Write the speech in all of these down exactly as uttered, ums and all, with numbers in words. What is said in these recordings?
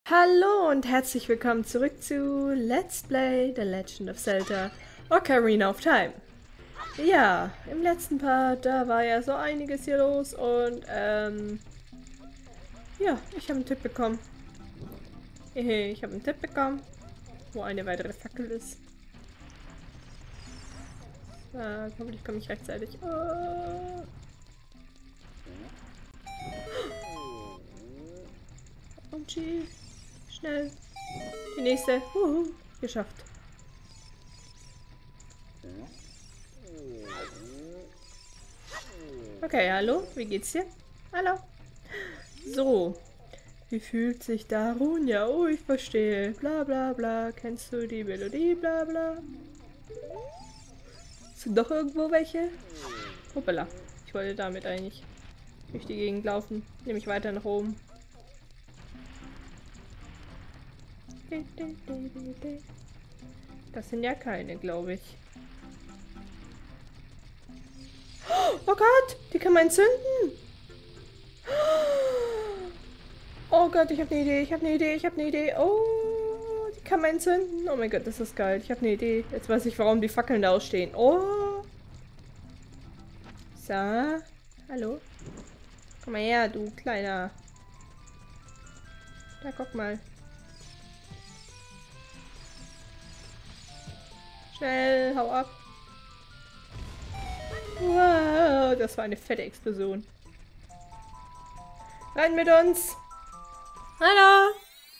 Hallo und herzlich willkommen zurück zu Let's Play The Legend of Zelda Ocarina of Time. Ja, im letzten Part, da war ja so einiges hier los und ähm, ja, ich habe einen Tipp bekommen. Hehe, ich habe einen Tipp bekommen, wo eine weitere Fackel ist. So, hoffentlich komme ich rechtzeitig. Oh. Und schief. Schnell. Die nächste. Uhu, geschafft. Okay, hallo, wie geht's dir? Hallo. So. Wie fühlt sich Darunia? Oh, ich verstehe. Bla bla bla. Kennst du die Melodie? Bla bla. Sind doch irgendwo welche? Hoppala. Ich wollte damit eigentlich durch die Gegend laufen. Nämlich weiter nach oben. Das sind ja keine, glaube ich. Oh Gott, die kann man entzünden. Oh Gott, ich habe eine Idee, ich habe eine Idee, ich habe eine Idee. Oh, die kann man entzünden. Oh mein Gott, das ist geil. Ich habe eine Idee. Jetzt weiß ich, warum die Fackeln da ausstehen. Oh. So. Hallo. Komm mal her, du kleiner. Da, guck mal. Schnell, hau ab. Wow, das war eine fette Explosion. Rein mit uns. Hallo.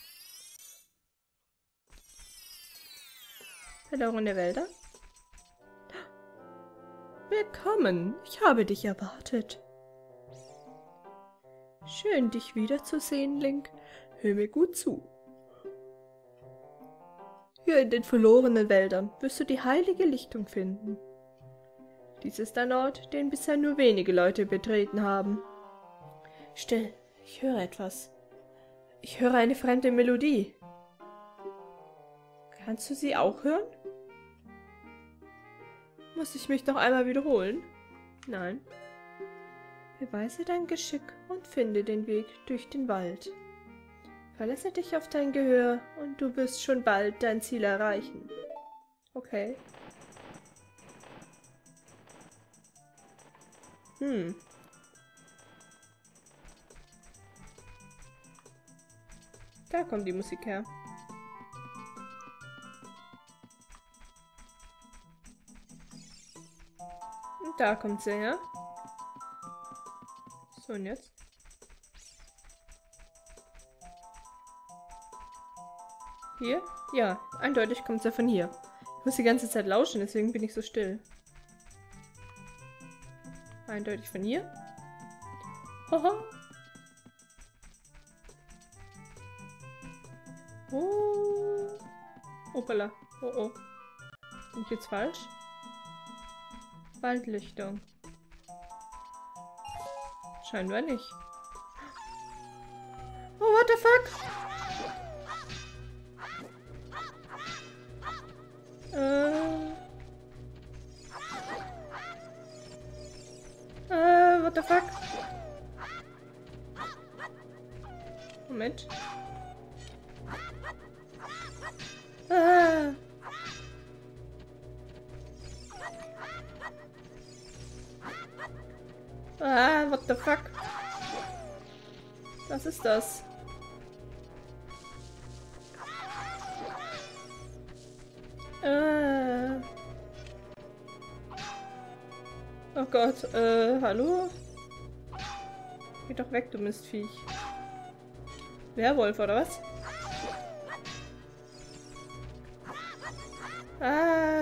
Verlorene der Wälder. Willkommen. Ich habe dich erwartet. Schön, dich wiederzusehen, Link. Hör mir gut zu. Hier in den verlorenen Wäldern wirst du die heilige Lichtung finden. Dies ist ein Ort, den bisher nur wenige Leute betreten haben. Still, ich höre etwas. Ich höre eine fremde Melodie. Kannst du sie auch hören? Muss ich mich noch einmal wiederholen? Nein. Beweise dein Geschick und finde den Weg durch den Wald. Verlasse dich auf dein Gehör und du wirst schon bald dein Ziel erreichen. Okay. Hm. Da kommt die Musik her. Und da kommt sie her. So, und jetzt? Hier? Ja, eindeutig kommt sie von hier. Ich muss die ganze Zeit lauschen, deswegen bin ich so still. Eindeutig von hier. Hoho. Oh. Hoppala. Oh oh. Bin ich jetzt falsch? Waldlichtung. Scheinbar nicht. Oh, what the fuck? Äh. Äh, what the fuck? Moment. Ah. Ah, what the fuck? Was ist das? Äh. Oh Gott, äh, hallo? Geh doch weg, du Mistviech. Werwolf, oder was? Ah.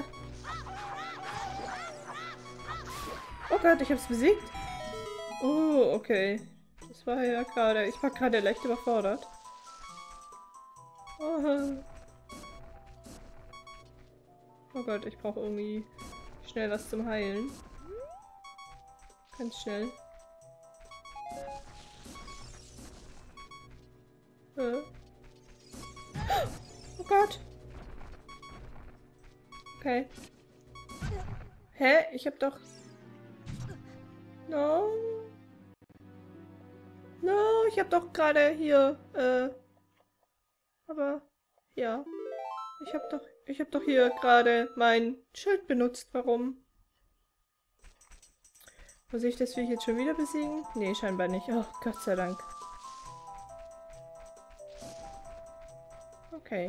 Oh Gott, ich hab's besiegt. Oh, okay. Das war ja gerade... Ich war gerade leicht überfordert. Oh. Oh Gott, ich brauche irgendwie schnell was zum Heilen. Ganz schnell. Äh. Oh Gott. Okay. Hä? Ich hab doch... No. No, ich hab doch gerade hier, äh... Aber ja, ich habe doch, ich habe doch hier gerade mein Schild benutzt. Warum? Muss ich das Viech jetzt schon wieder besiegen? Nee, scheinbar nicht. Oh, Gott sei Dank. Okay.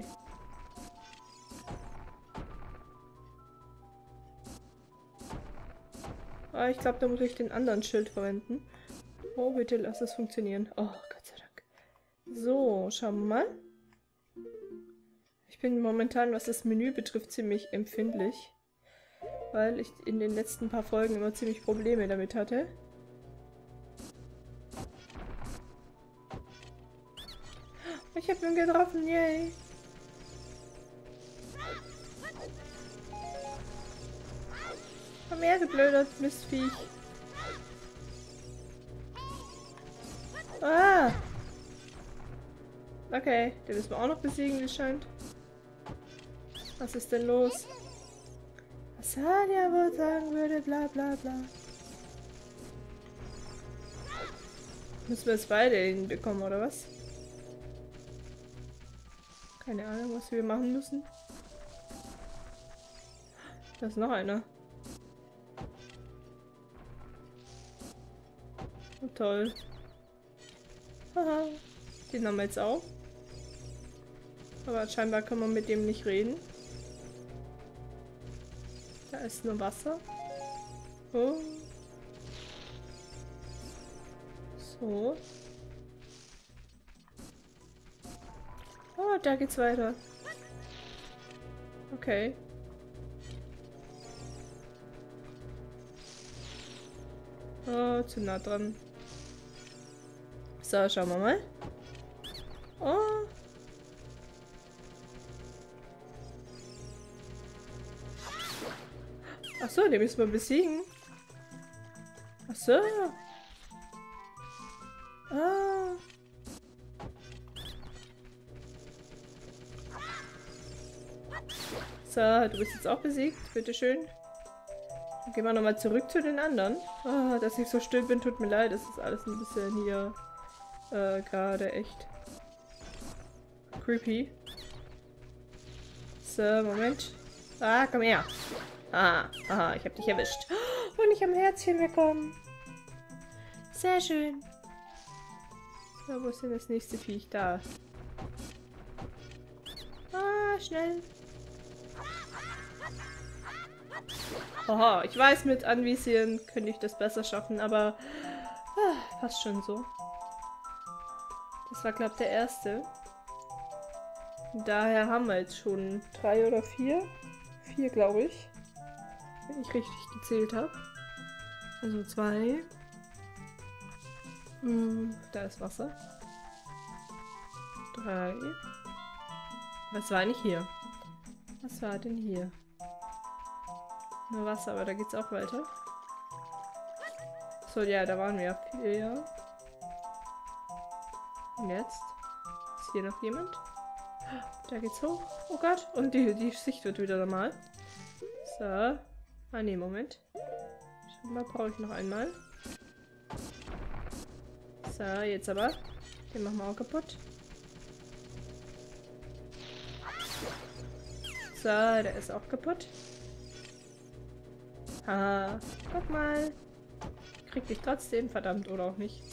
Ah, ich glaube, da muss ich den anderen Schild verwenden. Oh, bitte lass es funktionieren. Oh, Gott sei Dank. So, schauen wir mal. Ich bin momentan, was das Menü betrifft, ziemlich empfindlich. Weil ich in den letzten paar Folgen immer ziemlich Probleme damit hatte. Ich habe ihn getroffen, yay! Komm her, du blöder Mistviech. Ah! Okay, den müssen wir auch noch besiegen, wie es scheint. Was ist denn los? Was Sanja wohl sagen würde, bla bla bla. Müssen wir jetzt beide hinbekommen, oder was? Keine Ahnung, was wir machen müssen. Da ist noch einer. Oh, toll. Haha. Den haben wir jetzt auch. Aber scheinbar kann man mit dem nicht reden. Da ist nur Wasser. Oh. So. Oh, da geht's weiter. Okay. Oh, zu nah dran. So, schauen wir mal. Oh. Ach so, den müssen wir besiegen. Ach so. Ah. So, du bist jetzt auch besiegt. Bitteschön. Dann gehen wir nochmal zurück zu den anderen. Ah, dass ich so still bin, tut mir leid. Das ist alles ein bisschen hier äh, gerade echt creepy. So, Moment. Ah, komm her. Ah, aha, ich hab dich erwischt. Und ich am Herzchen bekommen. Sehr schön. So, wo ist denn das nächste Viech? Da. Ah, schnell. Oha, ich weiß, mit Anvisieren könnte ich das besser schaffen, aber ah, passt schon so. Das war, glaube ich, der erste. Daher haben wir jetzt schon drei oder vier. Vier, glaube ich. Wenn ich richtig gezählt habe. Also zwei. Hm, da ist Wasser. Drei. Was war nicht hier? Was war denn hier? Nur Wasser, aber da geht's auch weiter. So, ja, da waren wir. Vier, ja. Und jetzt? Ist hier noch jemand? Da geht's hoch. Oh Gott. Und die, die Sicht wird wieder normal. So. Ah, ne, Moment. Schau mal, brauche ich noch einmal. So, jetzt aber. Den machen wir auch kaputt. So, der ist auch kaputt. Haha. Guck mal. Krieg dich trotzdem, verdammt, oder auch nicht.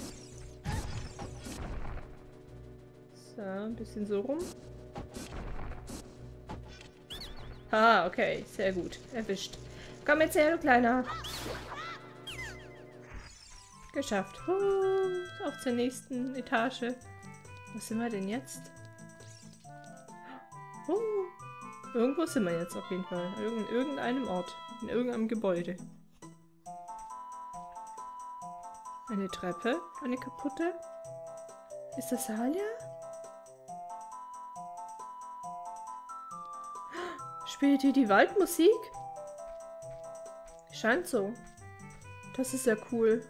So, ein bisschen so rum. Ah, okay. Sehr gut. Erwischt. Komm jetzt her, du Kleiner. Geschafft. Uh, auf zur nächsten Etage. Was sind wir denn jetzt? Uh, irgendwo sind wir jetzt auf jeden Fall. In irgendeinem Ort. In irgendeinem Gebäude. Eine Treppe. Eine kaputte. Ist das Salia? Spielt hier die Waldmusik? Scheint so. Das ist ja cool.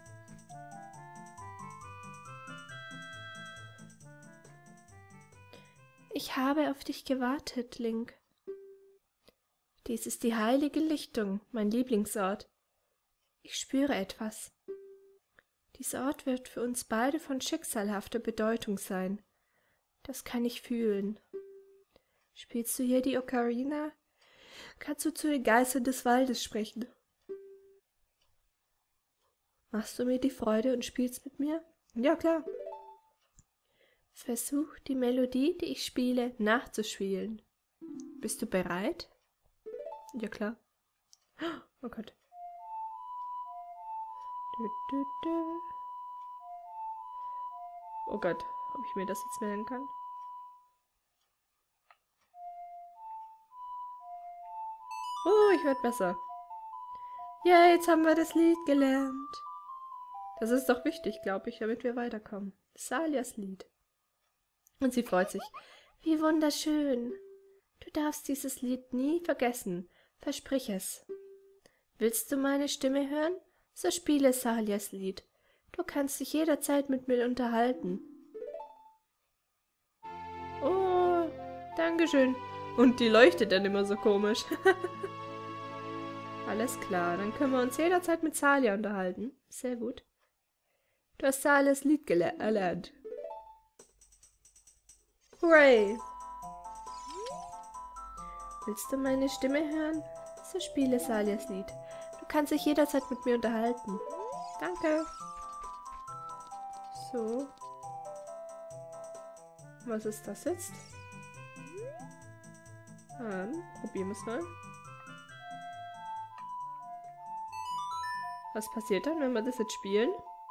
Ich habe auf dich gewartet, Link. Dies ist die heilige Lichtung, mein Lieblingsort. Ich spüre etwas. Dieser Ort wird für uns beide von schicksalhafter Bedeutung sein. Das kann ich fühlen. Spielst du hier die Ocarina? Kannst du zu den Geistern des Waldes sprechen? Machst du mir die Freude und spielst mit mir? Ja, klar. Versuch, die Melodie, die ich spiele, nachzuspielen. Bist du bereit? Ja, klar. Oh Gott. Du, du, du. Oh Gott, ob ich mir das jetzt merken kann? Oh, ich werde besser. Ja, jetzt haben wir das Lied gelernt. Das ist doch wichtig, glaube ich, damit wir weiterkommen. Salias Lied. Und sie freut sich. Wie wunderschön. Du darfst dieses Lied nie vergessen. Versprich es. Willst du meine Stimme hören? So spiele Salias Lied. Du kannst dich jederzeit mit mir unterhalten. Oh, dankeschön. Und die leuchtet dann immer so komisch. Alles klar, dann können wir uns jederzeit mit Salia unterhalten. Sehr gut. Du hast Salias Lied erlernt. Hooray! Willst du meine Stimme hören? So spiele Salias Lied. Du kannst dich jederzeit mit mir unterhalten. Danke. So. Was ist das jetzt? Ähm, probieren wir es mal. Was passiert dann, wenn wir das jetzt spielen?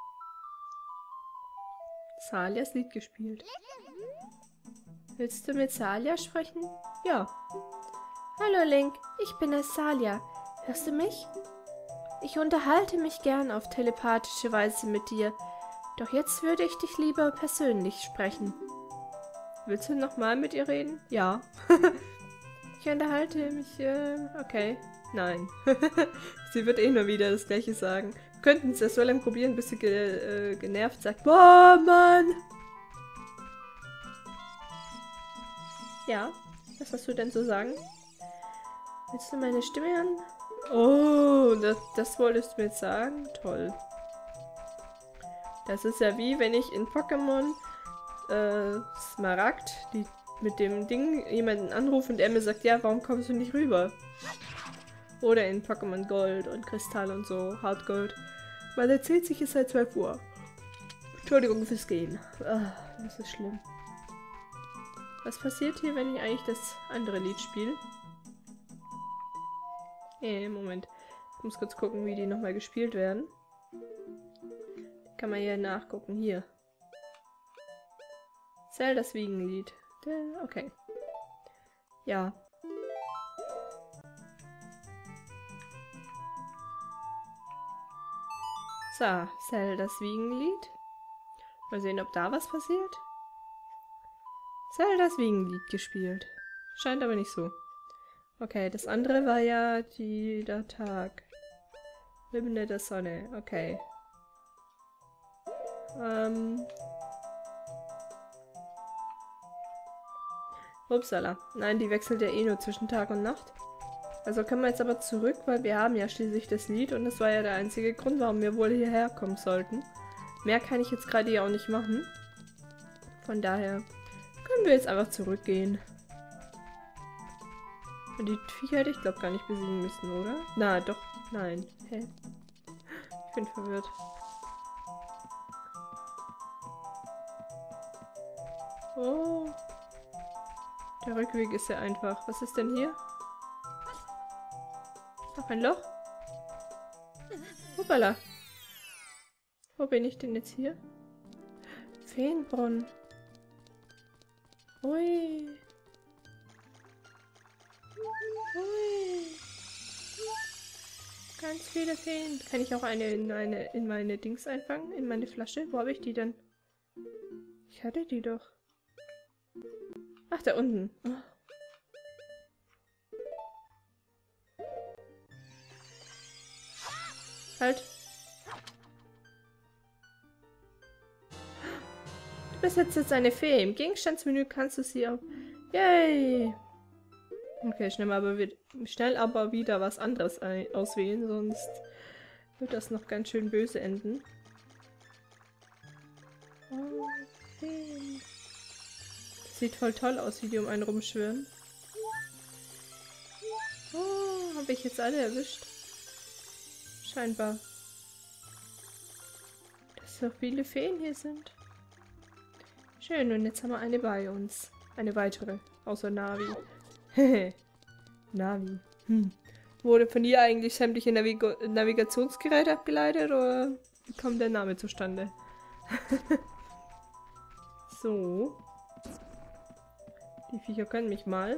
Salias Lied gespielt. Willst du mit Salia sprechen? Ja. Hallo Link, ich bin es Salia. Hörst du mich? Ich unterhalte mich gern auf telepathische Weise mit dir. Doch jetzt würde ich dich lieber persönlich sprechen. Willst du nochmal mit ihr reden? Ja. Ich unterhalte mich, äh, okay. Nein. Sie wird eh nur wieder das Gleiche sagen. Wir könnten es ja so lange probieren, bis sie ge äh, genervt sagt. Boah, Mann! Ja, was hast du denn zu sagen? Willst du meine Stimme hören? Oh, das, das wolltest du mir jetzt sagen? Toll. Das ist ja wie, wenn ich in Pokémon äh, Smaragd die, mit dem Ding jemanden anrufe und er mir sagt, ja, warum kommst du nicht rüber? Oder in Pokémon Gold und Kristall und so, Hartgold. Man erzählt sich es seit zwölf Uhr. Entschuldigung fürs Gehen. Ah, das ist schlimm. Was passiert hier, wenn ich eigentlich das andere Lied spiele? Eh, Moment. Ich muss kurz gucken, wie die nochmal gespielt werden. Kann man hier nachgucken. Hier. Zeldas Wiegenlied. Okay. Ja. So, Zeldas Wiegenlied. Mal sehen, ob da was passiert. Zeldas Wiegenlied gespielt. Scheint aber nicht so. Okay, das andere war ja die, der Tag. Hymne der Sonne. Okay. Ähm. Upsala. Nein, die wechselt ja eh nur zwischen Tag und Nacht. Also können wir jetzt aber zurück, weil wir haben ja schließlich das Lied und das war ja der einzige Grund, warum wir wohl hierher kommen sollten. Mehr kann ich jetzt gerade hier auch nicht machen. Von daher können wir jetzt einfach zurückgehen. Und die Viecher hätte ich glaube gar nicht besiegen müssen, oder? Na, doch. Nein. Hä? Ich bin verwirrt. Oh. Der Rückweg ist ja einfach. Was ist denn hier? Noch ein Loch? Hoppala. Wo bin ich denn jetzt hier? Feenbrunnen. Ui. Ui. Ganz viele Feen. Kann ich auch eine in meine, in meine Dings einfangen? In meine Flasche? Wo habe ich die denn? Ich hatte die doch. Ach, da unten. Oh. Halt. Du bist jetzt, jetzt eine Fee. Im Gegenstandsmenü kannst du sie auch... Yay! Okay, schnell, mal aber, schnell aber wieder was anderes auswählen, sonst wird das noch ganz schön böse enden. Okay. Sieht voll toll aus, wie die um einen rumschwirren. Oh, habe ich jetzt alle erwischt? Scheinbar. Dass so viele Feen hier sind. Schön, und jetzt haben wir eine bei uns. Eine weitere, außer Navi. Hehe. Navi. Hm. Wurde von ihr eigentlich sämtliche Navigo Navigationsgeräte abgeleitet, oder wie kommt der Name zustande? So. Die Viecher können mich mal.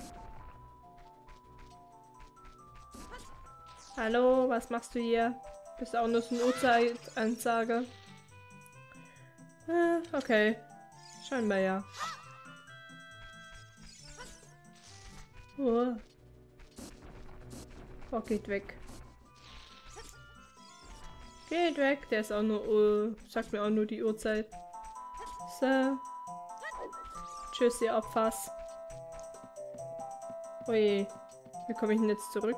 Hallo, was machst du hier? Bist auch nur so ein Uhrzeitansager? Ah, okay. Scheinbar ja. Oh. Oh, geht weg. Geht weg, der ist auch nur, uh, sagt mir auch nur die Uhrzeit. So. Tschüss, ihr Opfers. Oje. Wie komme ich denn jetzt zurück?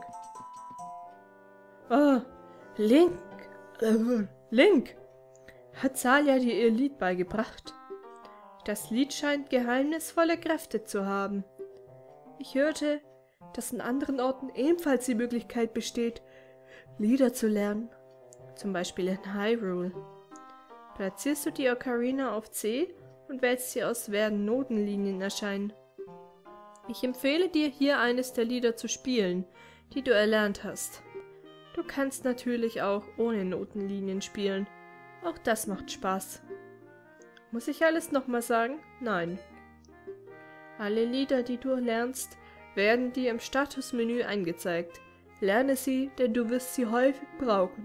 Oh, Link. Äh, Link. Hat Salia dir ihr Lied beigebracht? Das Lied scheint geheimnisvolle Kräfte zu haben. Ich hörte, dass an anderen Orten ebenfalls die Möglichkeit besteht, Lieder zu lernen. Zum Beispiel in Hyrule. Platzierst du die Ocarina auf C und wählst sie aus, werden Notenlinien erscheinen. Ich empfehle dir, hier eines der Lieder zu spielen, die du erlernt hast. Du kannst natürlich auch ohne Notenlinien spielen. Auch das macht Spaß. Muss ich alles nochmal sagen? Nein. Alle Lieder, die du lernst, werden dir im Statusmenü angezeigt. Lerne sie, denn du wirst sie häufig brauchen.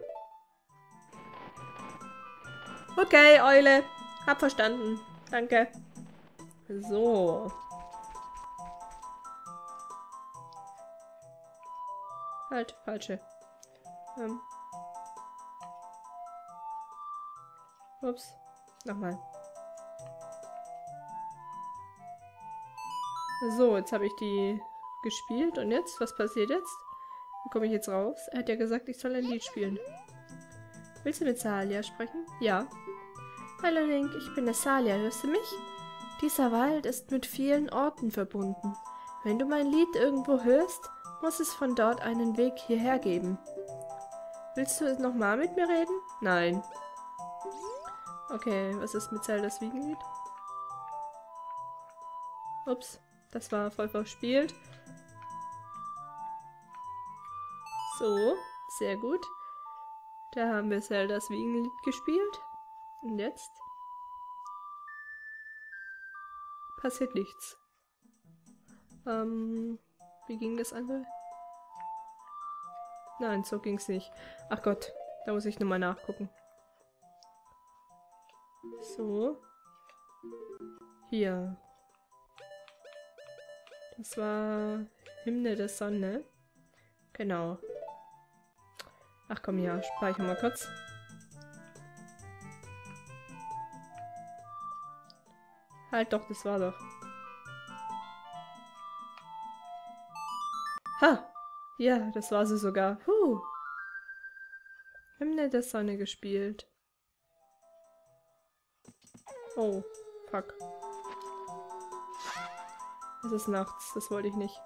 Okay, Eule. Hab verstanden. Danke. So. Halt, falsche. Ähm. Ups. Nochmal. So, jetzt habe ich die gespielt. Und jetzt? Was passiert jetzt? Wie komme ich jetzt raus? Er hat ja gesagt, ich soll ein Lied spielen. Willst du mit Salia sprechen? Ja. Hallo Link, ich bin der Salia. Hörst du mich? Dieser Wald ist mit vielen Orten verbunden. Wenn du mein Lied irgendwo hörst, muss es von dort einen Weg hierher geben. Willst du nochmal mit mir reden? Nein. Okay, was ist mit Zeldas Wiegenlied? Ups, das war voll verspielt. So, sehr gut. Da haben wir Zeldas Wiegenlied gespielt. Und jetzt? Passiert nichts. Ähm, wie ging das andere? Nein, so ging's nicht. Ach Gott, da muss ich nochmal nachgucken. So. Hier. Das war Hymne der Sonne. Genau. Ach komm, ja, speichere mal kurz. Halt doch, das war doch. Ha! Ja, das war sie sogar. Puh. Hymne der Sonne gespielt. Oh, fuck. Es ist nachts, das wollte ich nicht.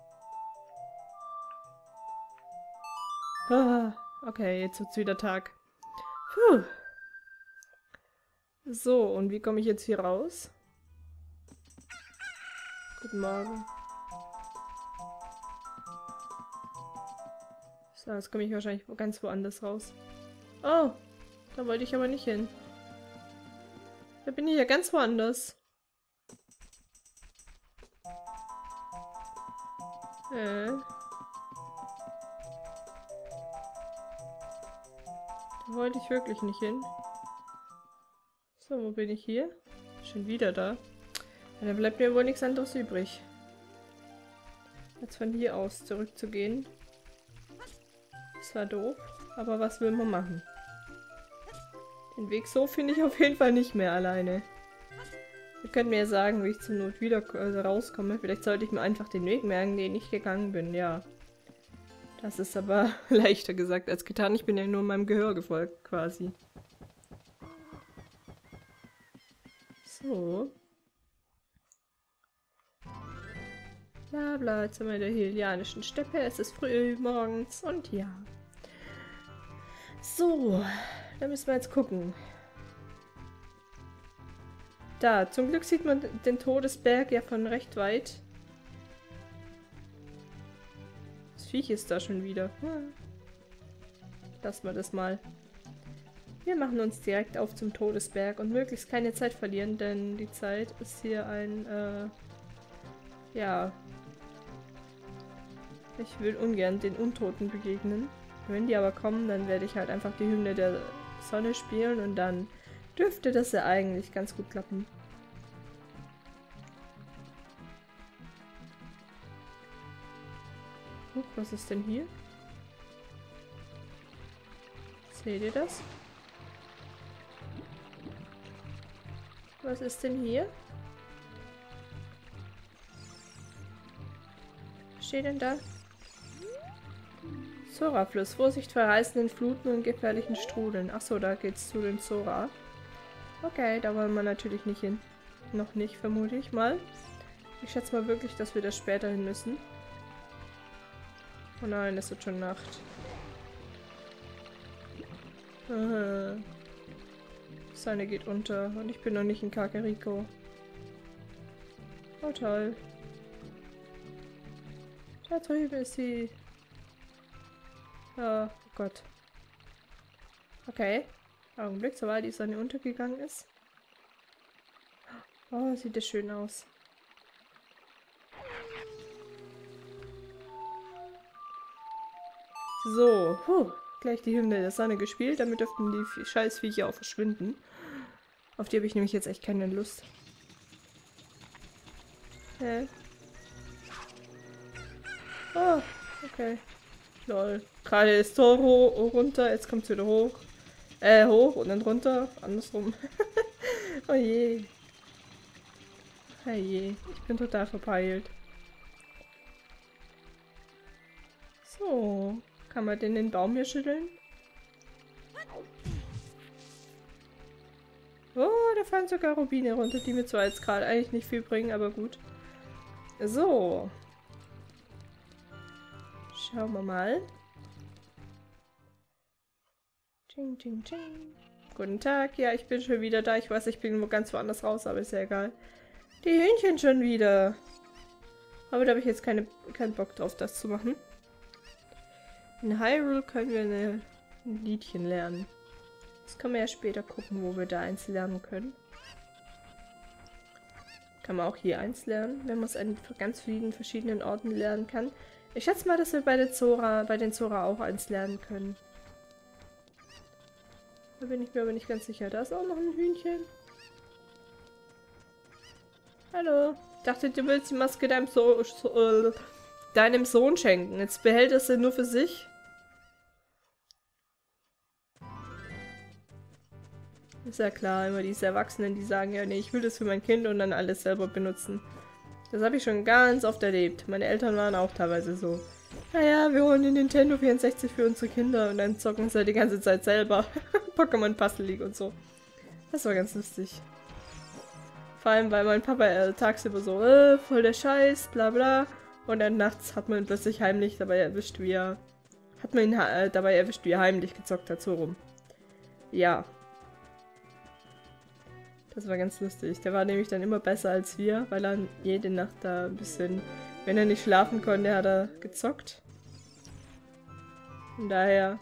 Ah, okay, jetzt wird's wieder Tag. Puh. So, und wie komme ich jetzt hier raus? Guten Morgen. So, jetzt komme ich wahrscheinlich ganz woanders raus. Oh, da wollte ich aber nicht hin. Da bin ich ja ganz woanders. Äh. Da wollte ich wirklich nicht hin. So, wo bin ich hier? Schon wieder da. Ja, dann bleibt mir wohl nichts anderes übrig, als von hier aus zurückzugehen. Das war doof, aber was will man machen? Den Weg so finde ich auf jeden Fall nicht mehr alleine. Ihr könnt mir ja sagen, wie ich zur Not wieder also rauskomme. Vielleicht sollte ich mir einfach den Weg merken, den ich gegangen bin, ja. Das ist aber leichter gesagt als getan. Ich bin ja nur meinem Gehör gefolgt, quasi. So. Bla bla, jetzt sind wir in der Hylianischen Steppe. Es ist früh morgens und ja. So, da müssen wir jetzt gucken. Da, zum Glück sieht man den Todesberg ja von recht weit. Das Viech ist da schon wieder. Hm. Lassen wir das mal. Wir machen uns direkt auf zum Todesberg und möglichst keine Zeit verlieren, denn die Zeit ist hier ein, äh, ja... Ich will ungern den Untoten begegnen. Wenn die aber kommen, dann werde ich halt einfach die Hymne der Sonne spielen und dann dürfte das ja eigentlich ganz gut klappen. Huch, was ist denn hier? Seht ihr das? Was ist denn hier? Was steht denn da? Zora-Fluss. Vorsicht vor reißenden Fluten und gefährlichen Strudeln. Achso, da geht's zu den Zora. Okay, da wollen wir natürlich nicht hin. Noch nicht, vermute ich mal. Ich schätze mal wirklich, dass wir das später hin müssen. Oh nein, es wird schon Nacht. Aha. Die Sonne geht unter und ich bin noch nicht in Kakariko. Oh toll. Da drüben ist sie. Oh Gott. Okay. Augenblick, sobald die Sonne untergegangen ist. Oh, sieht das schön aus. So, puh, gleich die Hymne der Sonne gespielt. Damit dürften die Scheißviecher auch verschwinden. Auf die habe ich nämlich jetzt echt keine Lust. Hä? Oh, okay. Lol. Gerade ist Tor runter, jetzt kommt es wieder hoch. Äh, hoch und dann runter. Andersrum. Oh je. Oh je. Ich bin total verpeilt. So. Kann man denn den Baum hier schütteln? Oh, da fallen sogar Rubine runter, die mir zwar jetzt gerade eigentlich nicht viel bringen, aber gut. So. Schauen wir mal. Ching, ching, ching. Guten Tag. Ja, ich bin schon wieder da. Ich weiß, ich bin nur ganz woanders raus, aber ist ja egal. Die Hühnchen schon wieder. Aber da habe ich jetzt keine, keinen Bock drauf, das zu machen. In Hyrule können wir eine, ein Liedchen lernen. Das können wir ja später gucken, wo wir da eins lernen können. Kann man auch hier eins lernen, wenn man es an ganz vielen verschiedenen Orten lernen kann. Ich schätze mal, dass wir bei der Zora, bei den Zora auch eins lernen können. Da bin ich mir aber nicht ganz sicher. Da ist auch noch ein Hühnchen. Hallo. Ich dachte, du willst die Maske deinem, so so, äh, deinem Sohn schenken. Jetzt behält er sie nur für sich. Ist ja klar, immer diese Erwachsenen, die sagen, ja, nee, ich will das für mein Kind und dann alles selber benutzen. Das habe ich schon ganz oft erlebt. Meine Eltern waren auch teilweise so. Naja, wir holen den Nintendo vierundsechzig für unsere Kinder und dann zocken sie die ganze Zeit selber. Pokémon Puzzle League und so. Das war ganz lustig. Vor allem, weil mein Papa äh, tagsüber so, äh, voll der Scheiß, bla bla. Und dann nachts hat man ihn plötzlich heimlich dabei erwischt, wie er... Hat man ihn äh, dabei erwischt, wie er heimlich gezockt hat, so rum. Ja. Das war ganz lustig. Der war nämlich dann immer besser als wir, weil er jede Nacht da ein bisschen... Wenn er nicht schlafen konnte, hat er gezockt. Von daher...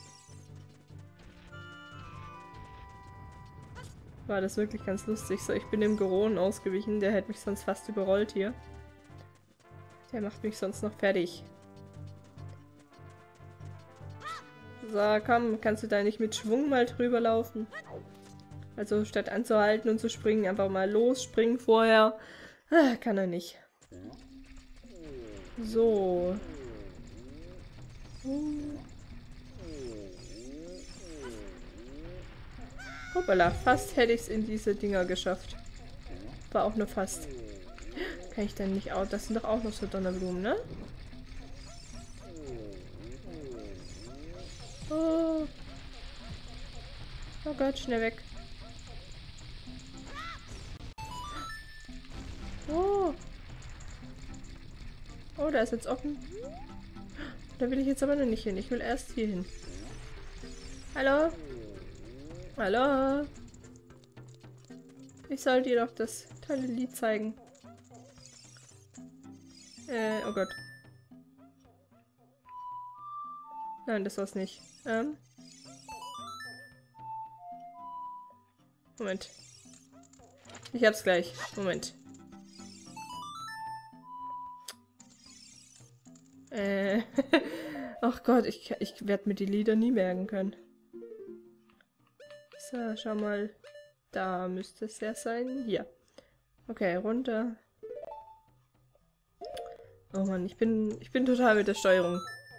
war das wirklich ganz lustig. So, ich bin dem Goron ausgewichen. Der hätte mich sonst fast überrollt hier. Der macht mich sonst noch fertig. So, komm, kannst du da nicht mit Schwung mal drüber laufen? Also statt anzuhalten und zu springen, einfach mal losspringen vorher. Ah, kann er nicht. So. Hm. Hoppala, fast hätte ich es in diese Dinger geschafft. War auch nur fast. Kann ich dann nicht auch... Das sind doch auch noch so Donnerblumen, ne? Oh. Oh Gott, schnell weg. Oh. Oh, da ist jetzt offen. Da will ich jetzt aber noch nicht hin. Ich will erst hier hin. Hallo? Hallo? Ich soll dir doch das tolle Lied zeigen. Äh, oh Gott. Nein, das war's nicht. Ähm. Moment. Ich hab's gleich. Moment. Äh. Ach Gott, ich, ich werde mir die Lieder nie merken können. So, schau mal. Da müsste es ja sein. Hier. Okay, runter. Oh Mann, ich bin, ich bin total mit der Steuerung.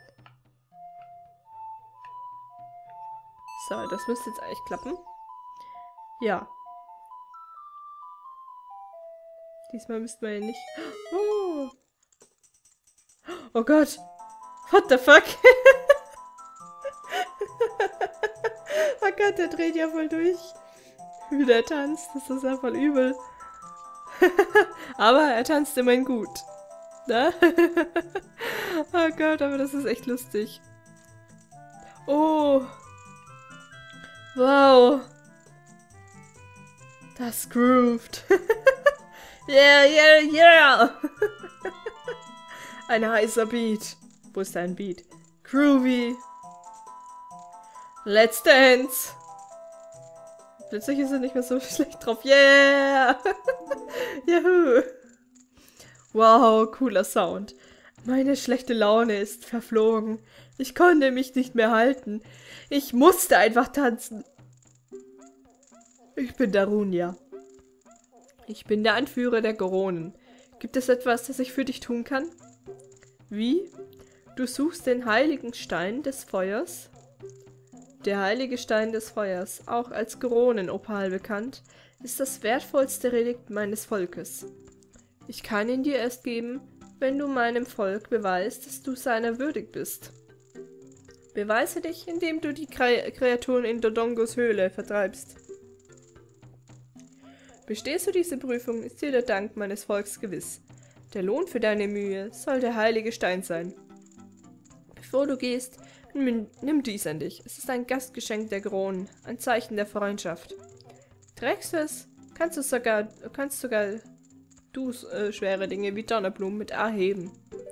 So, das müsste jetzt eigentlich klappen. Ja. Diesmal müssten wir ja nicht... Oh, oh Gott. What the fuck? Oh Gott, der dreht ja voll durch. Wie der tanzt. Das ist ja voll übel. Aber er tanzt immerhin gut. Ne? Oh Gott, aber das ist echt lustig. Oh. Wow. Das grooved. Yeah, yeah, yeah. Ein heißer Beat. Wo ist dein Beat? Groovy. Let's dance. Plötzlich ist er nicht mehr so schlecht drauf. Yeah. Juhu. Wow, cooler Sound. Meine schlechte Laune ist verflogen. Ich konnte mich nicht mehr halten. Ich musste einfach tanzen. Ich bin Darunia. Ich bin der Anführer der Goronen. Gibt es etwas, das ich für dich tun kann? Wie? Du suchst den heiligen Stein des Feuers? Der heilige Stein des Feuers, auch als Goronenopal bekannt, ist das wertvollste Relikt meines Volkes. Ich kann ihn dir erst geben, wenn du meinem Volk beweist, dass du seiner würdig bist. Beweise dich, indem du die Kre Kreaturen in Dodongos Höhle vertreibst. Bestehst du diese Prüfung, ist dir der Dank meines Volks gewiss. Der Lohn für deine Mühe soll der heilige Stein sein. Bevor du gehst, nimm, nimm dies an dich. Es ist ein Gastgeschenk der Goronen, ein Zeichen der Freundschaft. Trägst du es, kannst du sogar, kannst sogar du äh, schwere Dinge wie Donnerblumen mit A heben.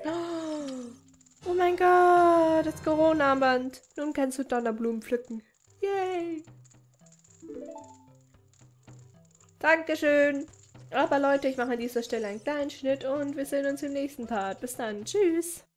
Oh mein Gott, das Corona-Armband. Nun kannst du Donnerblumen pflücken. Yay! Dankeschön. Aber Leute, ich mache an dieser Stelle einen kleinen Schnitt und wir sehen uns im nächsten Part. Bis dann. Tschüss.